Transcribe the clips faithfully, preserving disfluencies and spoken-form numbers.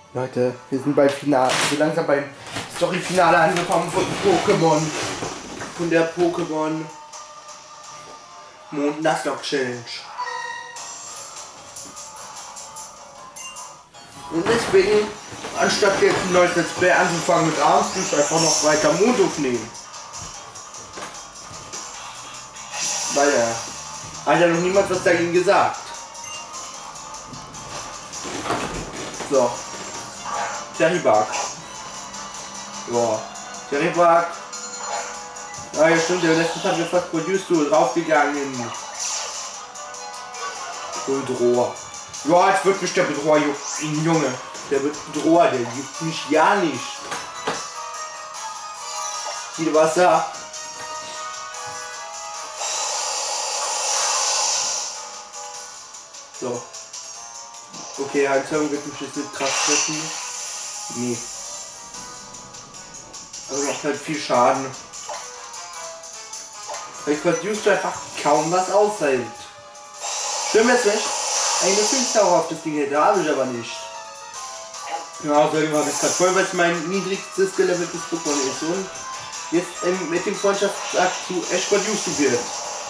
Leute, wir sind beim Finale, so langsam beim Story-Finale angekommen von Pokémon. Von der Pokémon Mond Nuzlocke Challenge. Und deswegen, anstatt jetzt ein neues Let's Play anzufangen mit Armstrong, einfach noch weiter Mond aufnehmen. Weil er hat ja noch niemand was dagegen gesagt. So. Terribug. Ja. Terribug. Ja, ja stimmt, der letzte hat wir fast Produce draufgegangen. Bedroher. Ja, jetzt wird mich der Bedroher Junge. Der Bedroher, der gibt mich ja nicht. Viel Wasser. So. Okay, Heizung wird mich jetzt nicht krass treffen. Nee. Also macht halt viel Schaden. Weil Produce einfach kaum was aushält. Schön wär's nicht. Eine Filmstauer auf das Ding hätte, habe ich aber nicht. Ja, außerdem habe ich es gerade voll, weil es mein niedrigstes geleveltes Pokémon ist und jetzt ähm, mit dem Freundschaftsakt zu Ash Produce wird.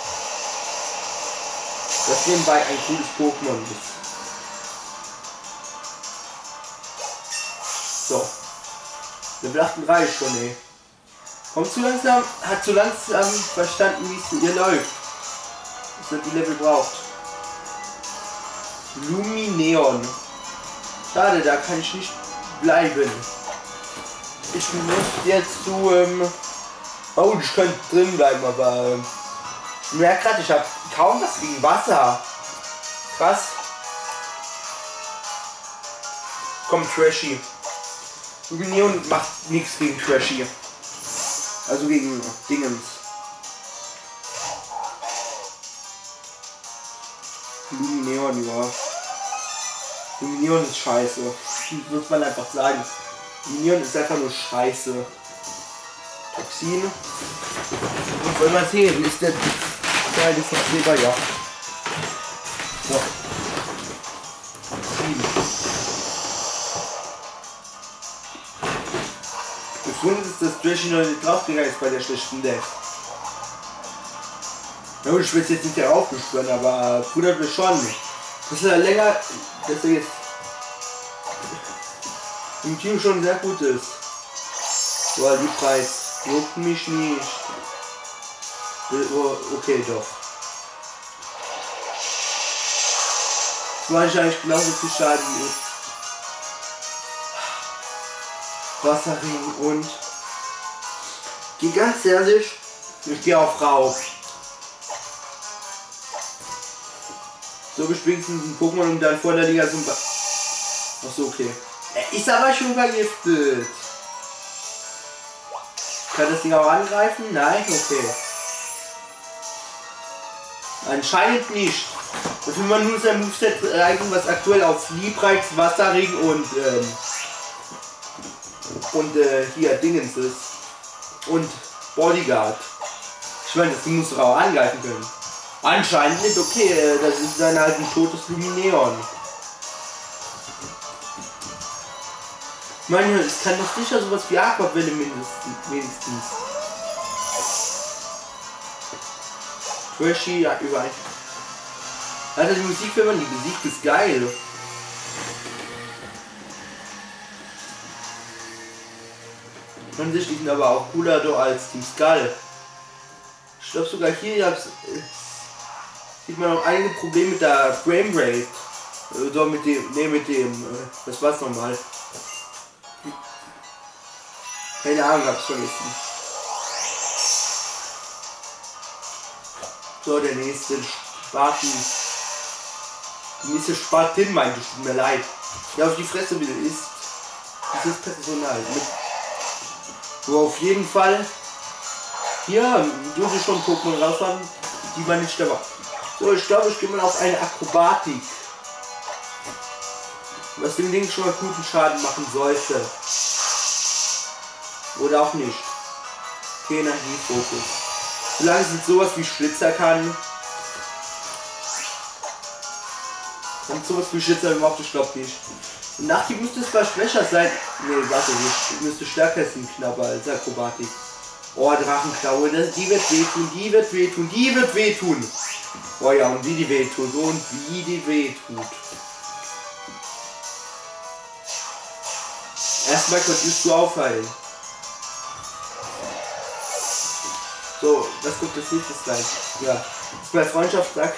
Das nebenbei ein cooles Pokémon ist. So. Level achtunddreißig schon, ey. Kommt zu langsam, hat zu langsam verstanden, wie es ihr läuft. Dass er die Level braucht. Lumineon. Schade, da kann ich nicht bleiben. Ich möchte jetzt zu, ähm oh, ich könnte drin bleiben, aber ähm, ich merke gerade, ich habe kaum was gegen Wasser. Krass. Komm, Trashy. Lumineon macht nichts gegen Trashy. Also gegen Dingens. Lumineon, ja. Lumineon ist scheiße. Muss man einfach sagen. Lumineon ist einfach nur scheiße. Toxin. Und wollen wir sehen, ist der Teil des Kleber, ja. So. Toxin. Gefunden ist, dass Trashy noch nicht draufgegangen ist bei der schlechten Death. Na gut, ich will es jetzt nicht heraufbeschwören, aber wundert mich schon. Dass er länger, dass er jetzt im Team schon sehr gut ist. Boah, die Preis juckt mich nicht. Oh, okay, doch. Das war ich eigentlich genauso viel Schaden wie Wasserring und geh ganz ehrlich, ich gehe auf Rauch. So gespielt ein Pokémon und dann vor der Liga so ein ba Achso, okay. Er ist aber schon vergiftet. Kann das Ding auch angreifen? Nein? Okay. Anscheinend nicht. Das will man nur sein Moveset reichen, was aktuell auf Liebreiz, Wasserring und ähm, und äh, hier Dingens ist. Und Bodyguard. Ich meine, das muss doch auch angreifen können. Anscheinend nicht, okay, das ist dann halt ein totes Lumineon. Ich meine, es kann doch sicher sowas wie Aquavelle mindestens. mindestens. Trashy, ja, überall. Alter, die Musik, wenn man die besiegt, ist geil. Offensichtlich sind aber auch cooler doch als Team Skull. Ich glaube sogar hier äh, sieht man noch einige Probleme mit der Framerate. Oder mit dem, ne mit dem, äh, das war's nochmal. Keine Ahnung, hab's vergessen. So, der nächste Spaten. Die nächste Spatin meinte ich, tut mir leid. Ja, auf die Fresse wieder ist. Das ist Personal. Mit So, auf jeden Fall. Hier dürfte ich schon Pokémon raus haben, die man nicht dabei. So, ich glaube, ich gehe mal auf eine Akrobatik. Was dem Ding schon mal guten Schaden machen sollte. Oder auch nicht. Okay, Energiefokus. Solange es sowas wie Schlitzer kann. Und sowas wie Schlitzer überhaupt, ich glaube nicht. Und Nachhieb müsste es zwar schwächer sein. Nee, warte, die müsste stärker sein, knapper als Akrobatik. Oh, Drachenklaue, das, die wird wehtun, die wird wehtun, die wird wehtun. Oh ja, und wie die wehtut, und wie die wehtut. Erstmal konntest du aufheilen. So, das kommt das nächste Slide. Ja, das ist bei Freundschaftstag.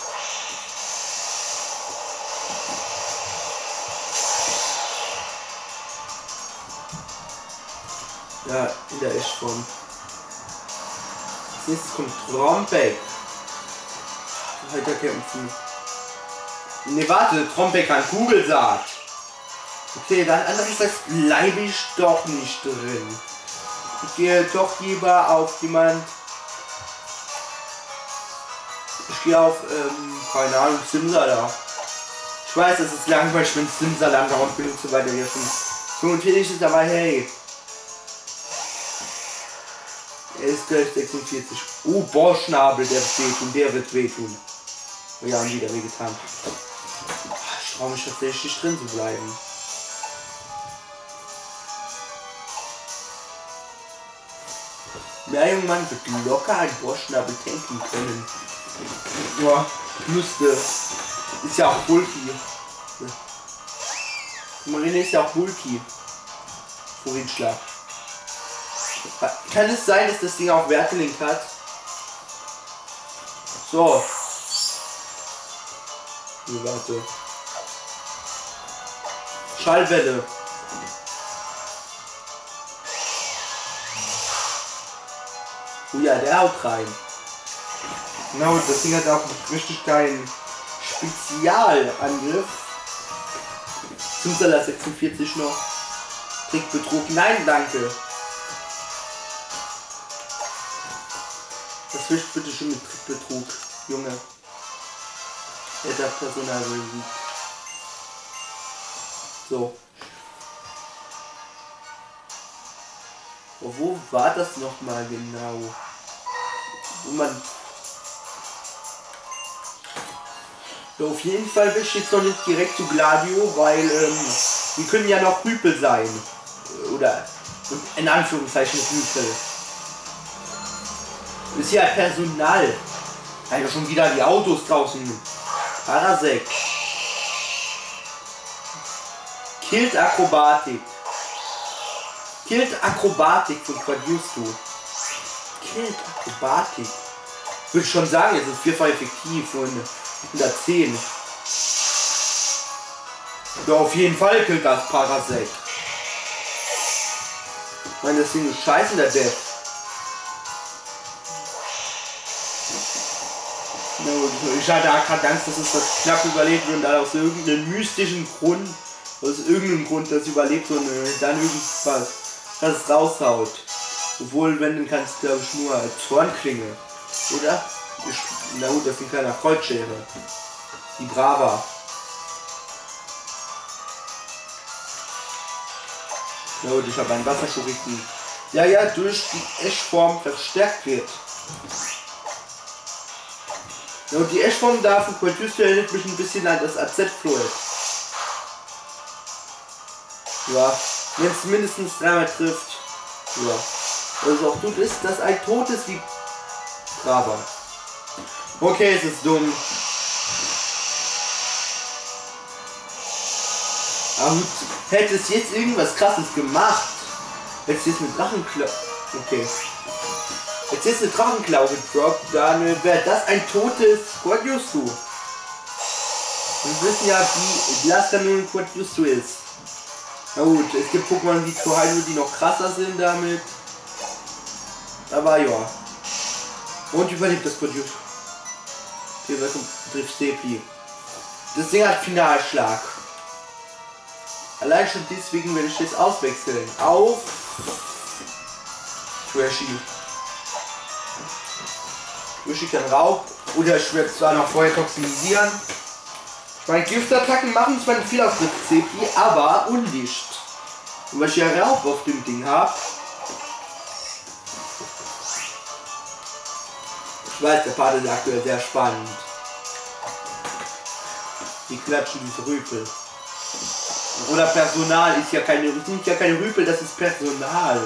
Ja, in der Eschform. Als nächstes kommt Trompek. Weiterkämpfen. Ne, warte, Trompek kann Kugelsaat. Okay, dann andererseits bleibe ich doch nicht drin. Ich gehe doch lieber auf jemand. Ich gehe auf, ähm, keine Ahnung, Simsala. Ich weiß, es ist langweilig, wenn Simsala dauernd benutzt und so weiter hier schon. So natürlich ist aber hey. Er ist gleich sechsundvierzig. Oh, Bohrschnabel, der wird wehtun, der wird wehtun. Oh ja, und wieder wehgetan. Ich traue mich tatsächlich drin zu bleiben. Der junge Mann wird locker ein Bohrschnabel tanken können. Ja, müsste. Ist ja auch bulky. Marine ist ja auch bulky. Vorhinschlag. Kann es sein, dass das Ding auch Wertelink hat? So. Nee, warte. Schallwelle. Oh ja, der haut rein. Genau, das Ding hat auch richtig keinen Spezialangriff. Simsala sechsundvierzig noch. Trickbetrug. Nein, danke. Das wischt bitte schon mit Trickbetrug, Junge. Er hat Personal besiegt. So. Oh, wo war das noch mal genau? Wo man... So, auf jeden Fall will ich jetzt noch nicht direkt zu Gladio, weil ähm, die können ja noch Rüpel sein. Oder in Anführungszeichen Rüpel. Ist ja Personal. Also schon wieder die Autos draußen. Parasek. Killt Akrobatik. Killt Akrobatik von Quadjustu. Killt Akrobatik. Ich würde schon sagen, es ist vierfach effektiv von hundertzehn. Ja, auf jeden Fall killt das Parasek. Ich meine, das Ding ist scheiße, der Death. Ich hatte gerade Angst, dass es das knapp überlebt und dann aus irgendeinem mystischen Grund, aus irgendeinem Grund das überlebt und äh, dann irgendwas, das es raushaut. Obwohl, wenn, dann kann es glaube ich nur als Zornklinge. Oder? Ich, na gut, das ist ein kleiner Kreuzschere. Die Brava. Na gut, ich habe einen Wasserschuriten. Ja, ja, durch die Eschform verstärkt wird. Ja, und die Eschform da von Quadjustu erinnert mich ein bisschen an das A Z-Fluid. Ja, wenn es mindestens dreimal trifft. Ja. Also auch gut ist, dass ein Tod ist wie Brava. Okay, es ist dumm. Aber gut, hätte es jetzt irgendwas krasses gemacht. Hätte es jetzt mit Drachenklau. Okay. Jetzt ist eine Drachenklau gedroppt, dann wäre das ein totes Quadjustu. Wir wissen ja, wie Glaskanon Quadjustu ist. Na gut, es gibt Pokémon wie Trohaido, die noch krasser sind damit. Aber ja. Und überlebt das Quadjustu. Okay, was kommt? Driftsepli. Das Ding hat Finalschlag. Allein schon deswegen werde ich jetzt auswechseln. Auf Trashy. Trashy kann Raub oder ich werde zwar noch vorher toxinisieren. Meine Giftattacken machen zwar nicht viel auf Driftsepli, aber undicht. Und weil ich ja Raub auf dem Ding habe. Ich weiß, der Part ist aktuell sehr spannend. Die klatschen diese Rüpel. Oder Personal ist ja keine, sind ja keine Rüpel, das ist Personal.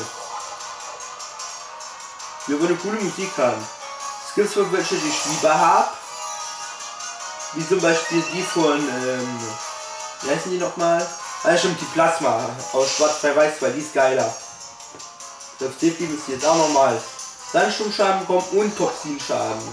Wir wollen coole Musik haben. Es gibt zwar welche, die ich lieber habe. Wie zum Beispiel die von, ähm, wie heißen die nochmal? Ah, stimmt, die Plasma aus Schwarz-Weiß, weil die ist geiler. Das Team ist jetzt auch nochmal Sandsturmschaden bekommen und Toxinschaden.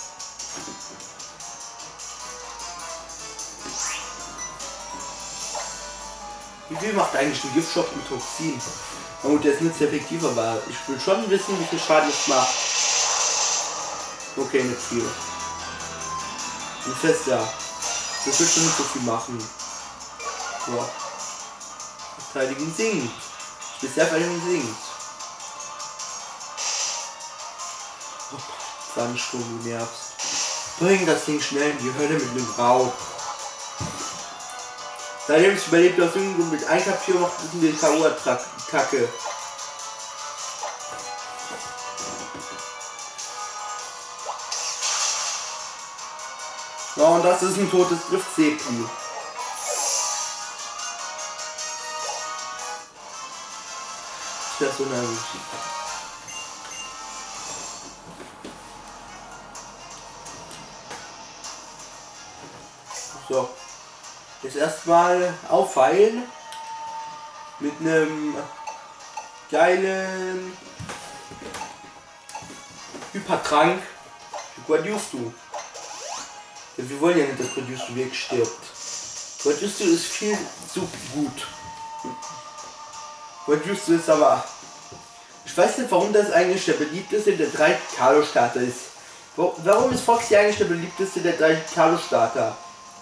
Wie viel macht eigentlich ein Giftschock mit Toxin? Na gut, der ist nicht effektiv, aber ich will schon wissen, wie viel Schaden es macht. Okay, nicht viel. Ein Fest, ja. Das wird schon nicht so viel machen. So. Verteidigen sinkt. Spezialverteidigung sinkt. Oh, Sandsturm, du nervst. Bring das Ding schnell in die Hölle mit dem Rauch. Seitdem ich überlebt aus irgendwo mit Einkapierung noch ein bisschen K O-Attacke. Ja, und das ist ein totes Drift-Sepi. Das ist so nervig. So. Jetzt erstmal aufheilen. Mit einem geilen Hypertrank. Guadiustu. Wir wollen ja nicht, dass Guadiustu wegstirbt. Guadiustu ist viel zu gut. Guadiustu ist aber... Ich weiß nicht, warum das eigentlich der beliebteste der drei Kalo-Starter ist. Warum ist Foxy eigentlich der beliebteste der drei Kalo-Starter?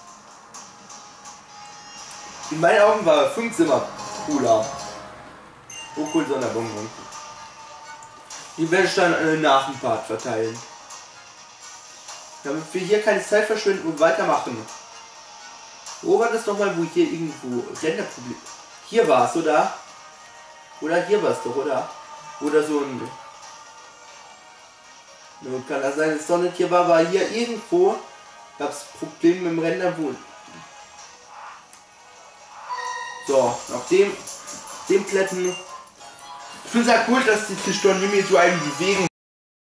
In meinen Augen war fünf immer cooler. Oh cool, Sonderbonbon. Die werde ich dann äh, nach dem Part verteilen. Damit wir hier keine Zeit verschwenden und weitermachen. Wo war das nochmal, wo hier irgendwo Renderproblem... Hier war es, oder? Oder hier war es doch, oder? Oder so ein... No, kann das sein, dass es doch nicht hier war, aber hier irgendwo gab es Probleme mit dem Render, wo... So, nach dem, dem Plätten. Ich finde es ja cool, dass die Pistolen so einen bewegen